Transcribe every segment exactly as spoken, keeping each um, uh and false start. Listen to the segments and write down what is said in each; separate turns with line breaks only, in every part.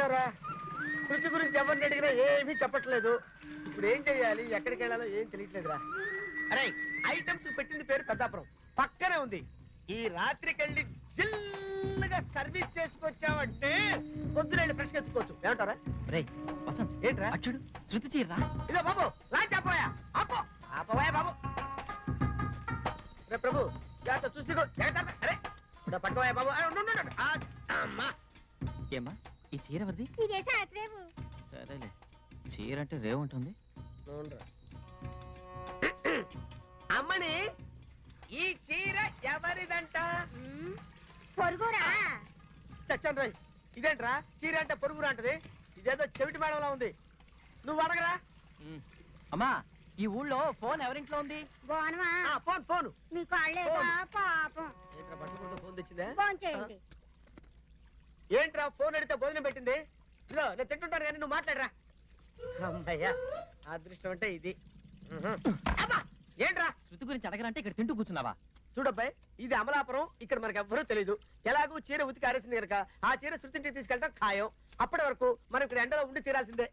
వచ్చారా? కృషి గురించి ఎవరిని అడిగినా ఏమీ చెప్పట్లేదు. ఇప్పుడు ఏం చెయ్యాలి, ఎక్కడికి వెళ్ళాలో ఏం తెలియట్లేదురా. అరే ఐటమ్స్ పెట్టింది పేరు పెద్దాపురం, పక్కనే ఉంది. ఈ రాత్రికి వెళ్ళి జిల్లుగా సర్వీస్ చేసుకొచ్చావంటే పొద్దున వెళ్ళి ఫ్రెష్ ఎత్తుకోవచ్చు. ఏమంటారా?
రే వసంత్,
ఏంట్రా
అచ్చుడు శృతి చీర్రా.
ఇదో బాబు లాంచ్ ఆపోయా, ఆపో ఆపోయా బాబు. రే ప్రభు జాగ్రత్త చూసుకో. అరే ఇదో పట్టుకోయా బాబు. అమ్మా
ఏమ్మా ఈ చీర ఎవరిది? సరేలే, చీర అంటే రేవు ఉంటుంది.
అమ్మని ఈ చీర ఎవరిదంట?
పొరుగురా.
చచ్చండి రై, ఇదేంట్రా చీర అంటే పొరుగురా అంటది? ఇదేదో చెవిటి మేడంలా ఉంది, నువ్వు అడగరా.
అమ్మా ఈ ఊళ్ళో ఫోన్ ఎవరింట్లో ఉంది?
బోనమా?
ఫోన్ ఫోన్
మీ కాళ్ళేగా పాపం.
ఏంట్రా బట్టలు ఫోన్ తెచ్చిందే?
ఫోన్ చేయండి.
ఏంట్రా ఫోన్ అడిగితే భోజనం పెట్టింది? ఇదో నేను తింటుంటాను కానీ నువ్వు మాట్లాడరా. అమ్మయ్యా అదృష్టం అంటే ఇది. ఏంట్రా
శృతి గురించి అడగరంటే ఇక్కడ తింటూ కూర్చున్నావా?
చూడబ్బాయి, ఇది అమలాపురం, ఇక్కడ మనకు ఎవ్వరూ తెలీదు. ఎలాగూ చీర ఉతికి ఆరేసింది కనుక ఆ చీర శృతింటికి తీసుకెళ్ళటం ఖాయం. అప్పటి వరకు మనం ఇక్కడ ఎండలో ఉండి తీరాల్సిందే.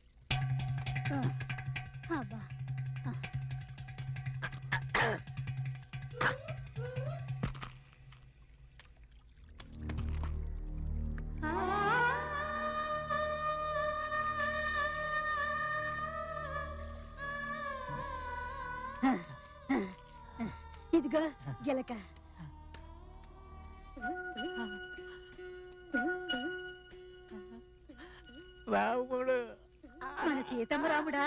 ఇదిగో గిలక.
రాముడు
మన సీతమ్మ రాముడా?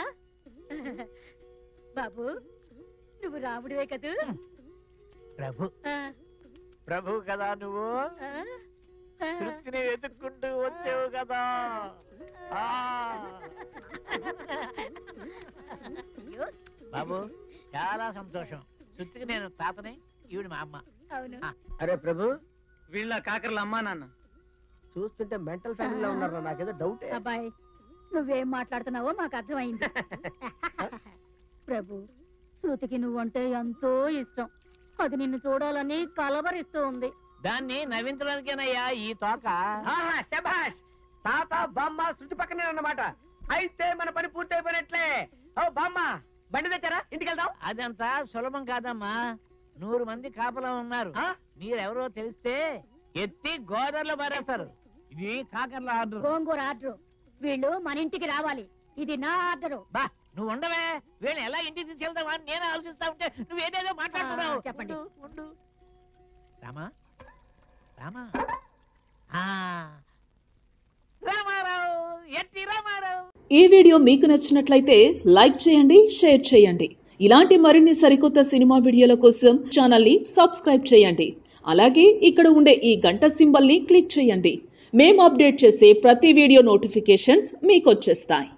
బాబు నువ్వు రాముడివే కదూ?
ప్రభు ప్రభు కదా నువ్వు? శృతిని వెతుక్కుంటూ వచ్చావు కదా. బాబు చాలా సంతోషం. శృతికి నేను తాతనే, ఈవిడ మా అమ్మ.
అవును.
అరే ప్రభు,
వీళ్ళ కాకర్ల అమ్మా నాన్న.
చూస్తుంటే మెంటల్ ఫ్యామిలీలో ఉన్నారు, నాకేదో డౌట్.
అబ్బాయి నువ్వేం మాట్లాడుతున్నావో మాకు అర్థమైంది. ప్రభు శృతికి నువ్వంటే ఎంతో ఇష్టం, అది నిన్ను చూడాలని కలవరిస్తూ ఉంది.
దాన్ని నవ్వించడానికేనయ్యా ఈ తోక. శభాష్, తాత బామ్మ శృతి పక్కనే అన్నమాట. అయితే మన పని పూర్తయిపోయినట్లే. ఓ బామ్మ బండి తెచ్చారా, ఇంటికి వెళ్దాం. అదంతా సులభం కాదమ్మా, నూరు మంది కాపలా ఉన్నారు. మీరెవరో తెలిస్తే ఎత్తి గోదావరిలో పారేస్తారు. ఇది కాకర్ల ఆర్డర్.
గోంగూర ఆర్డర్. వీళ్ళు మన ఇంటికి రావాలి, ఇది నా ఆర్డరు.
బా నువ్వు ఉండవే, వీళ్ళు ఎలా ఇంటికి తీసుకెళ్తావా అని నేను ఆలోచిస్తా ఉంటే నువ్వు ఏదేదో మాట్లాడుతున్నావు.
చెప్పండి.
ఉండు రామా రామా రామారావు, ఎట్టి రామారావు.
ఈ వీడియో మీకు నచ్చినట్లయితే లైక్ చేయండి, షేర్ చేయండి. ఇలాంటి మరిన్ని సరికొత్త సినిమా వీడియోల కోసం ఛానల్ ని సబ్స్క్రైబ్ చేయండి. అలాగే ఇక్కడ ఉండే ఈ గంట సింబల్ ని క్లిక్ చేయండి. మేము అప్డేట్ చేసే ప్రతి వీడియో నోటిఫికేషన్స్ మీకు వచ్చేస్తాయి.